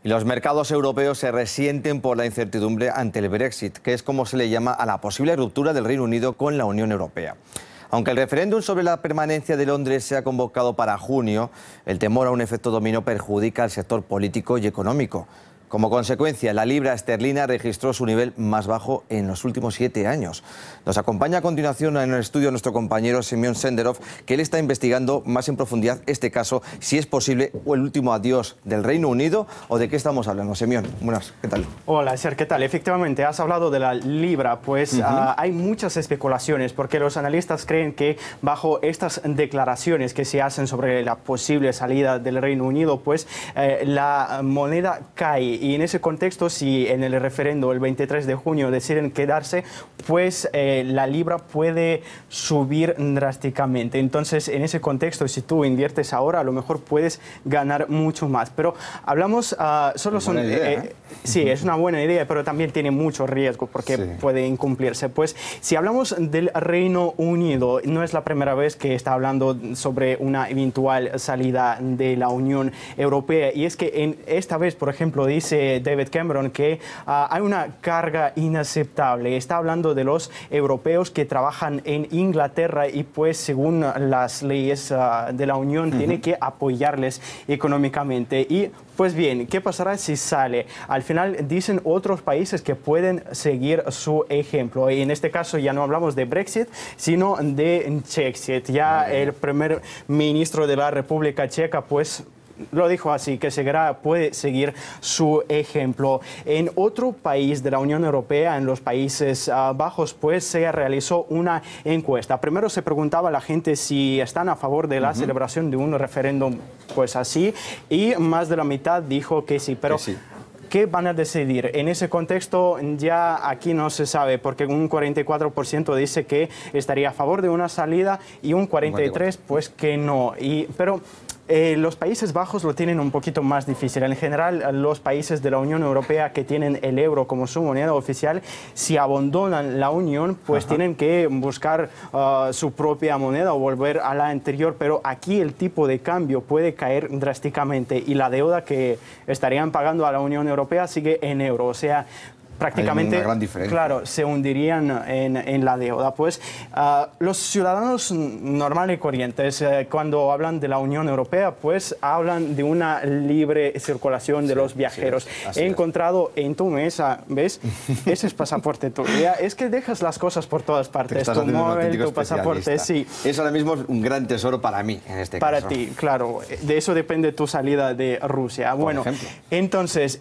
Y los mercados europeos se resienten por la incertidumbre ante el Brexit, que es como se le llama a la posible ruptura del Reino Unido con la Unión Europea. Aunque el referéndum sobre la permanencia de Londres se ha convocado para junio, el temor a un efecto dominó perjudica al sector político y económico. Como consecuencia, la libra esterlina registró su nivel más bajo en los últimos 7 años. Nos acompaña a continuación en el estudio nuestro compañero Semyon Senderov, que él está investigando más en profundidad este caso, si es posible o el último adiós del Reino Unido o de qué estamos hablando. Semyon, buenas, ¿qué tal? Hola, Ser, ¿qué tal? Efectivamente, has hablado de la libra, pues hay muchas especulaciones porque los analistas creen que bajo estas declaraciones que se hacen sobre la posible salida del Reino Unido, pues la moneda cae. Y en ese contexto, si en el referendo el 23 de junio deciden quedarse, pues la libra puede subir drásticamente. Entonces, en ese contexto, si tú inviertes ahora, a lo mejor puedes ganar mucho más. Pero hablamos, solo son... sí, es una buena idea, pero también tiene mucho riesgo porque puede incumplirse. Pues si hablamos del Reino Unido, no es la primera vez que está hablando sobre una eventual salida de la Unión Europea. Y es que esta vez, por ejemplo, dice David Cameron que hay una carga inaceptable. Está hablando de los europeos que trabajan en Inglaterra y pues según las leyes de la Unión tiene que apoyarles económicamente. Y pues bien, ¿qué pasará si sale? Al final dicen otros países que pueden seguir su ejemplo. Y en este caso ya no hablamos de Brexit, sino de Chexit. Ya el primer ministro de la República Checa pues lo dijo así, que puede seguir su ejemplo. En otro país de la Unión Europea, en los Países Bajos, pues se realizó una encuesta. Primero se preguntaba a la gente si están a favor de la celebración de un referéndum, pues así, y más de la mitad dijo que sí, pero... ¿Qué van a decidir? En ese contexto ya aquí no se sabe, porque un 44% dice que estaría a favor de una salida y un 43% pues que no. Pero los Países Bajos lo tienen un poquito más difícil. En general, los países de la Unión Europea que tienen el euro como su moneda oficial, si abandonan la Unión, pues tienen que buscar su propia moneda o volver a la anterior. Pero aquí el tipo de cambio puede caer drásticamente y la deuda que estarían pagando a la Unión Europea sigue en euro. O sea, prácticamente, claro, se hundirían en la deuda. Pues los ciudadanos normales y corrientes, cuando hablan de la Unión Europea, pues hablan de una libre circulación de los viajeros. He encontrado en tu mesa, ¿ves? Ese es pasaporte tuyo. Es que dejas las cosas por todas partes. Tu móvil, tu pasaporte, sí. Eso ahora mismo es un gran tesoro para mí, en este caso. Para ti, claro. De eso depende tu salida de Rusia. Bueno, entonces,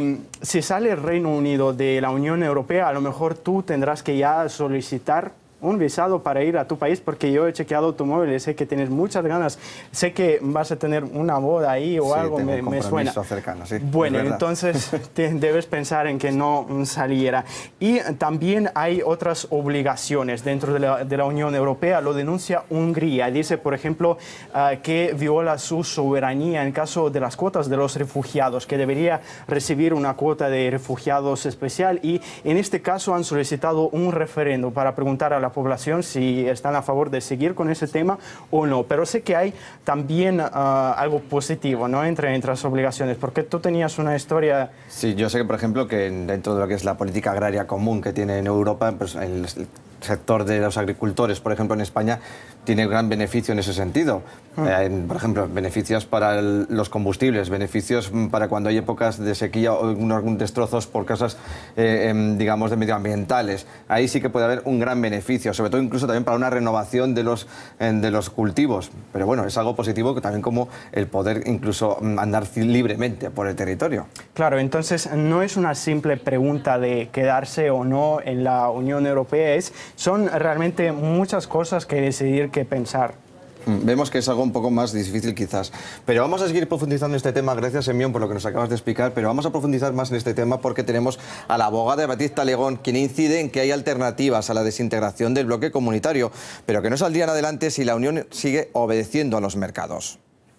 si sale el Reino Unido de la Unión Europea, a lo mejor tú tendrás que ya solicitar un visado para ir a tu país, porque yo he chequeado tu móvil y sé que tienes muchas ganas. Sé que vas a tener una boda ahí o algo, me suena. Cercano, bueno, entonces debes pensar en que no saliera. Y también hay otras obligaciones dentro de la Unión Europea. Lo denuncia Hungría. Dice, por ejemplo, que viola su soberanía en caso de las cuotas de los refugiados, que debería recibir una cuota de refugiados especial. Y en este caso han solicitado un referendo para preguntar a la población si están a favor de seguir con ese tema o no. Pero sé que hay también algo positivo, ¿no? entre las obligaciones, porque tú tenías una historia... Sí, yo sé que, por ejemplo, que dentro de lo que es la política agraria común que tiene en Europa, pues el sector de los agricultores, por ejemplo, en España, tiene gran beneficio en ese sentido. Por ejemplo, beneficios para los combustibles, beneficios para cuando hay épocas de sequía o algunos destrozos por causas, digamos, de medioambientales. Ahí sí que puede haber un gran beneficio, sobre todo incluso también para una renovación de los cultivos. Pero bueno, es algo positivo que también como el poder incluso andar libremente por el territorio. Claro, entonces no es una simple pregunta de quedarse o no en la Unión Europea, son realmente muchas cosas que decidir, que pensar. Vemos que es algo un poco más difícil quizás. Pero vamos a seguir profundizando en este tema. Gracias, Semyon, por lo que nos acabas de explicar. Pero vamos a profundizar más en este tema porque tenemos a la abogada Beatriz Talegón, quien incide en que hay alternativas a la desintegración del bloque comunitario, pero que no saldrían adelante si la Unión sigue obedeciendo a los mercados.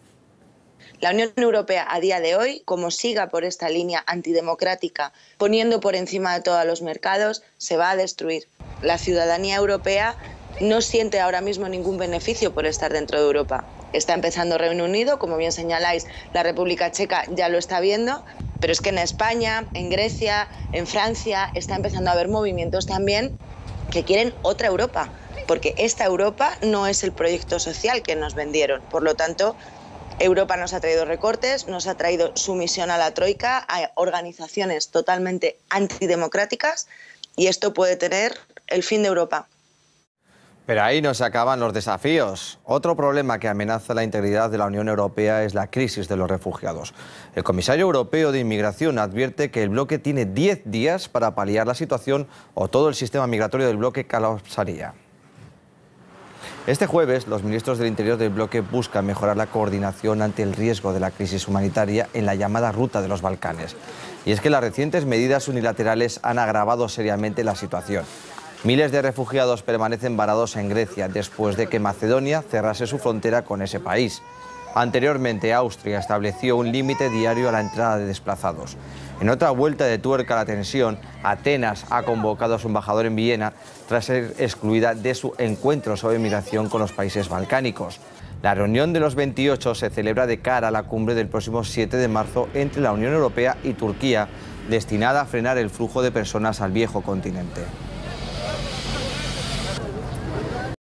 La Unión Europea a día de hoy, como siga por esta línea antidemocrática, poniendo por encima de todos los mercados, se va a destruir. La ciudadanía europea no siente ahora mismo ningún beneficio por estar dentro de Europa. está empezando Reino Unido, como bien señaláis, la República Checa ya lo está viendo, pero es que en España, en Grecia, en Francia, está empezando a haber movimientos también que quieren otra Europa, porque esta Europa no es el proyecto social que nos vendieron. Por lo tanto, Europa nos ha traído recortes, nos ha traído sumisión a la troika, a organizaciones totalmente antidemocráticas, y esto puede tener el fin de Europa. Pero ahí no se acaban los desafíos. Otro problema que amenaza la integridad de la Unión Europea es la crisis de los refugiados. El comisario europeo de Inmigración advierte que el bloque tiene 10 días para paliar la situación o todo el sistema migratorio del bloque colapsaría. Este jueves, los ministros del Interior del bloque buscan mejorar la coordinación ante el riesgo de la crisis humanitaria en la llamada Ruta de los Balcanes. Y es que las recientes medidas unilaterales han agravado seriamente la situación. Miles de refugiados permanecen varados en Grecia después de que Macedonia cerrase su frontera con ese país. Anteriormente, Austria estableció un límite diario a la entrada de desplazados. En otra vuelta de tuerca a la tensión, Atenas ha convocado a su embajador en Viena tras ser excluida de su encuentro sobre migración con los países balcánicos. La reunión de los 28 se celebra de cara a la cumbre del próximo 7 de marzo entre la Unión Europea y Turquía, destinada a frenar el flujo de personas al viejo continente.